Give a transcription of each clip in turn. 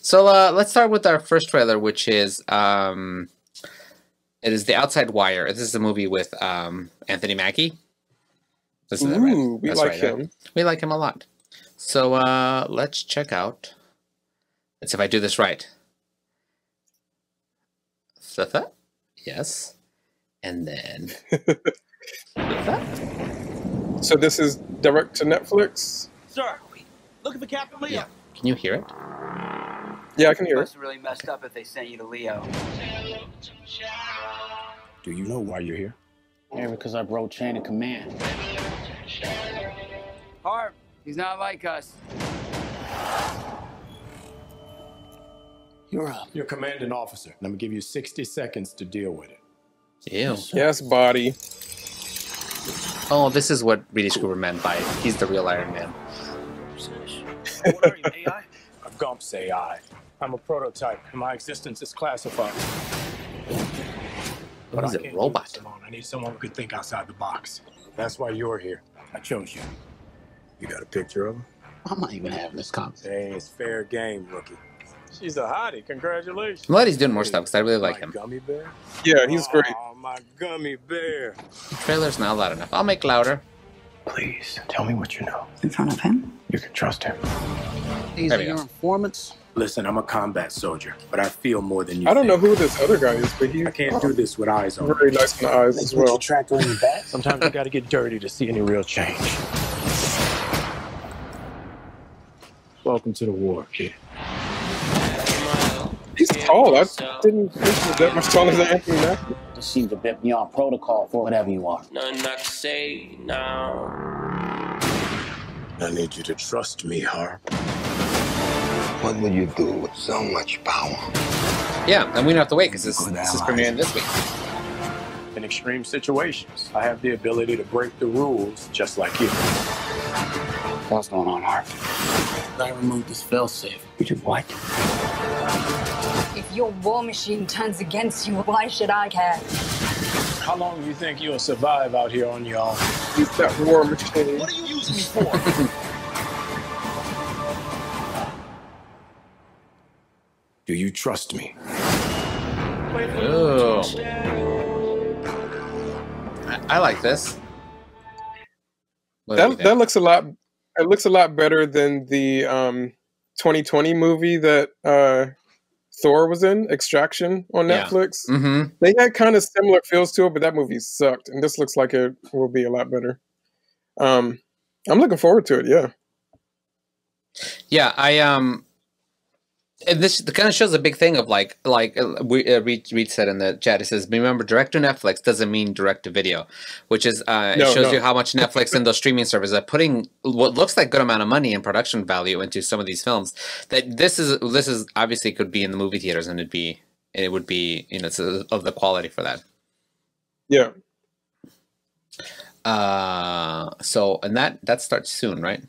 So let's start with our first trailer, which is it is The Outside Wire. This is a movie with Anthony Mackie. Is that right? We like him. Right? We like him a lot. So let's check out. Let's see if I do this right. Yes. And then. So this is direct to Netflix? Sir, looking for Captain Leo. Yeah. Can you hear it? Yeah, I can hear it. Must have really messed up if they sent you to Leo. Do you know why you're here? Yeah, because I broke chain of command. Harp, he's not like us. You're up. You're commanding officer. I'm gonna give you 60 seconds to deal with it. Ew. Yes, body. Oh, this is what British Cooper meant by he's the real Iron Man. What are you, AI? A Gump's AI. I'm a prototype, and my existence is classified. But he's a robot. I need someone who could think outside the box. That's why you're here. I chose you. You got a picture of her? I'm not even having this conversation. Hey, it's fair game, rookie. She's a hottie. Congratulations. I'm glad he's doing more stuff because I really like him. Gummy bear? Yeah, he's great. Oh, my gummy bear. The trailer's not loud enough. I'll make louder. Please, tell me what you know. In front of him? You can trust him. These are your informants? Listen, I'm a combat soldier, but I feel more than you I don't know who this other guy is, but I can't do this with eyes on. Very nice on the eyes as well. Track on your back? Sometimes you gotta get dirty to see any real change. Welcome to the war, kid. He's tall. I didn't think he was that much taller than Anthony Mackie. This seems a bit beyond protocol for whatever you are. Nothing I can say now. I need you to trust me, Harp. What will you do with so much power? Yeah, and we don't have to wait because this is premiering this week. In extreme situations, I have the ability to break the rules just like you. What's going on, Harp? I removed this failsafe. You did what? If your war machine turns against you, why should I care? How long do you think you'll survive out here on your own? He's that war machine. What are you using me for? Do you trust me? Ooh. I like this. That looks a lot. It looks a lot better than the 2020 movie that Thor was in, Extraction, on Netflix. Yeah. Mm-hmm. They had kind of similar feels to it, but that movie sucked, and this looks like it will be a lot better. I'm looking forward to it. Yeah. Yeah, and this kind of shows a big thing of like Reed said in the chat. It says, "Remember, direct to Netflix doesn't mean direct to video," which is it shows you how much Netflix and those streaming services are putting what looks like good amount of money and production value into some of these films. That this is obviously could be in the movie theaters, and it would be of the quality for that. Yeah. So and that starts soon, right?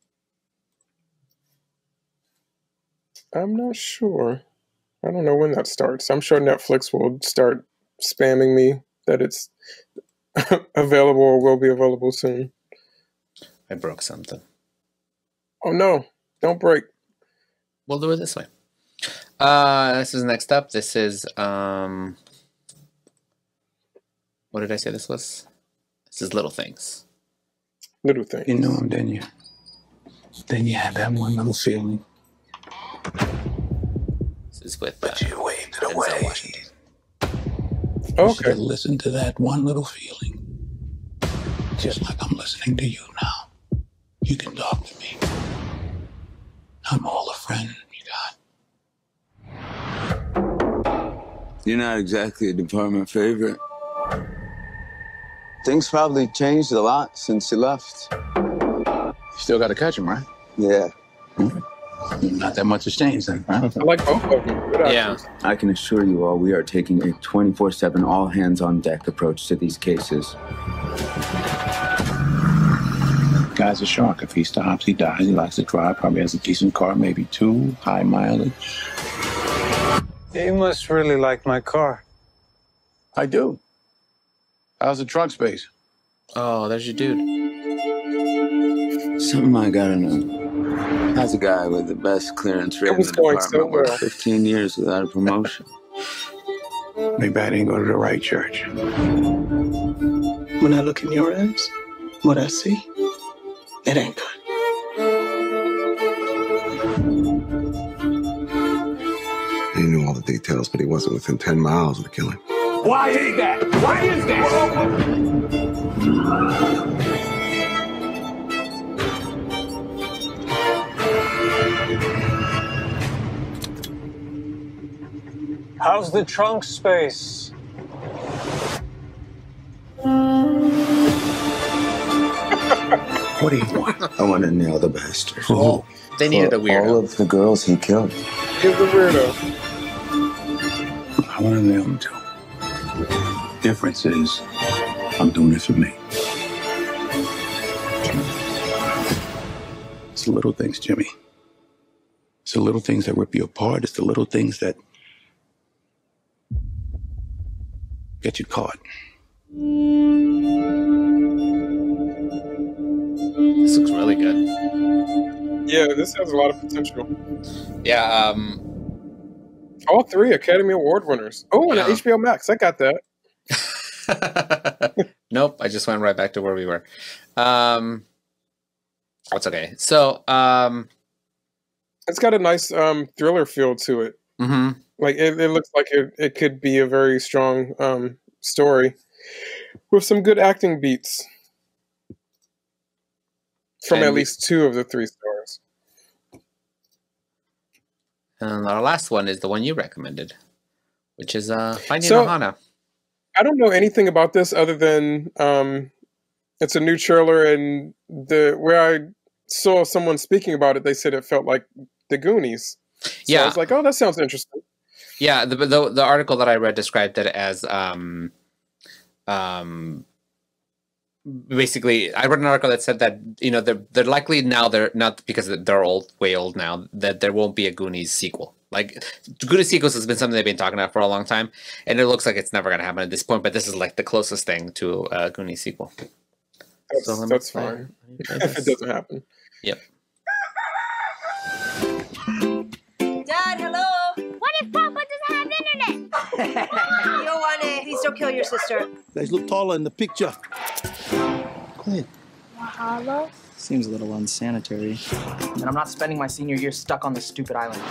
I'm not sure. I don't know when that starts. I'm sure Netflix will start spamming me that it's available or will be available soon. I broke something. Oh no, don't break. We'll do it this way. This is next up. This is what did I say this was? This is Little Things. Little Things. You know him, didn't you? Then you had that one little feeling. This is with but you waved it away. Washington. Okay. Listen to that one little feeling. Just like I'm listening to you now. You can talk to me. I'm all the friend you got. You're not exactly a department favorite. Things probably changed a lot since you left. You still got to catch him, right? Yeah. Not that much has changed then, right? I like both of them. Good Yeah. actors. I can assure you all we are taking a 24/7 all hands on deck approach to these cases. Guy's a shark. If he stops, he dies. He likes to drive. Probably has a decent car, maybe 2, high mileage. You must really like my car. I do. How's the trunk space? Oh, there's your dude. Something I gotta know. How's a guy with the best clearance rate in was the going department so work well. 15 years without a promotion? Maybe I didn't go to the right church. When I look in your eyes, what I see, it ain't good. He knew all the details, but he wasn't within 10 miles of the killing. Why is that? Why is that? How's the trunk space? What do you want? I want to nail the bastard. Oh, They needed a All weirdo. of the girls he killed. He's the weirdo. I want to nail him too. Difference is, I'm doing it for me. It's the little things, Jimmy. It's the little things that rip you apart. It's the little things that get you caught. This looks really good. Yeah, this has a lot of potential. Yeah, All 3 Academy Award winners. Oh, and Yeah. HBO Max. I got that. nope, I just went right back to where we were. It's okay. So, It's got a nice thriller feel to it. mhm. Like it looks like it could be a very strong story with some good acting beats from And at least 2 of the 3 stars. And our last one is the one you recommended, which is Finding So- Ohana. I don't know anything about this other than it's a new trailer, and where I saw someone speaking about it, they said it felt like The Goonies. So Yeah. I was like, oh, that sounds interesting. Yeah, the article that I read described it as basically, I read an article that said that they're likely now, they're not, because they're way old now, that there won't be a Goonies sequel. Like, Goonies sequels has been something they've been talking about for a long time, and it looks like it's never going to happen at this point. But this is like the closest thing to a Goonies sequel. That's fine if it doesn't happen. Yep. Dad, hello. What if Papa doesn't have internet? Ohana, please don't kill your sister. You guys look taller in the picture. Clint. Mahalo? Seems a little unsanitary. And I'm not spending my senior year stuck on this stupid island.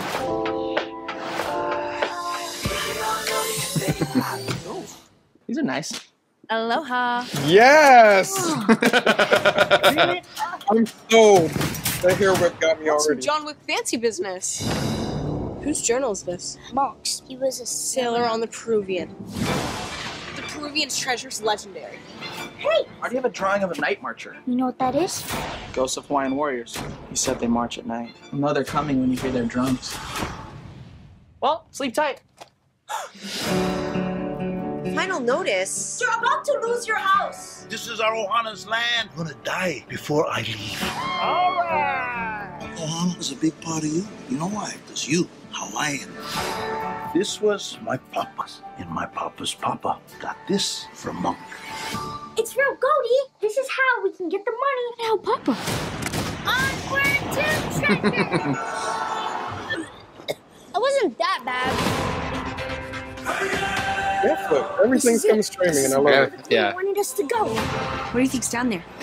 These are nice. Aloha. Yes! I'm sold. That hair whip got me Some already. John Wick fancy business. Whose journal is this? Monk's. He was a Sailor on the Peruvian. The Peruvian's treasure's legendary. Hey! I already have a drawing of a night marcher. You know what that is? Ghosts of Hawaiian warriors. He said they march at night. You know they're coming when you hear their drums. Well, sleep tight. Final notice. You're about to lose your house. This is our Ohana's land. I'm gonna die before I leave. All right. Ohana is a big part of you. You know why? Because you, Hawaiian. This was my papa's, and my papa's papa got this from Monk. It's real Goldie. This is how we can get the money and help Papa. Onward to treasure. It wasn't that bad. Netflix. Everything's coming streaming, and I love it. Yeah. He wanted us to go. What do you think's down there?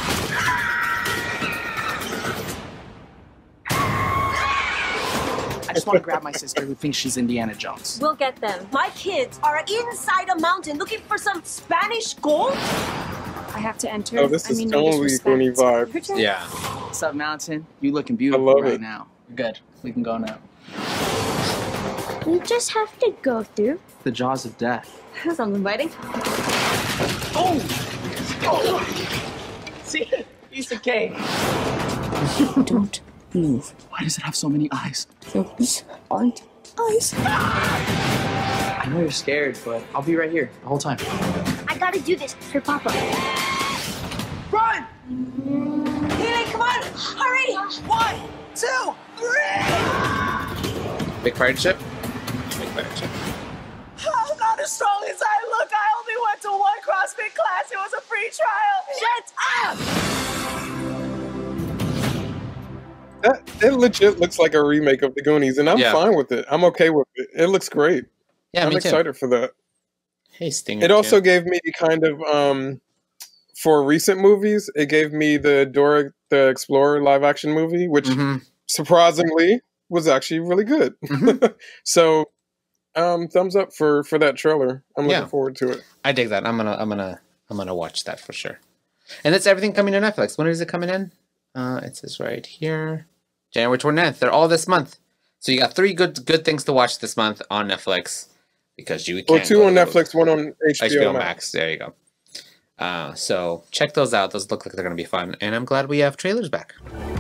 I just want to grab my sister who thinks she's Indiana Jones. We'll get them. My kids are inside a mountain looking for some Spanish gold. I have to enter. Oh, this is totally Goonie vibe. Yeah. What's up, Mountain? You looking beautiful love right it. now. You're good. We can go now. We just have to go through. The jaws of death. That sounds inviting. Oh! See? Piece of cake. Don't move. Why does it have so many eyes? Those aren't eyes. I know you're scared, but I'll be right here the whole time. I gotta do this for Papa. Run! Haley, come on! Hurry! 1, 2, 3! Big pirate ship? Big pirate ship. I'm not as strong as I look. I only went to one CrossFit class. It was a free trial. Shut up! It legit looks like a remake of the Goonies, and I'm fine with it. I'm okay with it. It looks great. Yeah, I'm excited for that. Hey, Stinger. It also gave me kind of for recent movies, it gave me the Dora the Explorer live action movie, which surprisingly was actually really good. So thumbs up for that trailer. I'm looking forward to it. I dig that. I'm gonna watch that for sure. And that's everything coming to Netflix. When is it coming in? It says right here, January 29th. They're all this month. So you got 3 good things to watch this month on Netflix because you can't. 2 on Netflix, 1 on HBO Max. There you go. So check those out. Those look like they're gonna be fun, and I'm glad we have trailers back.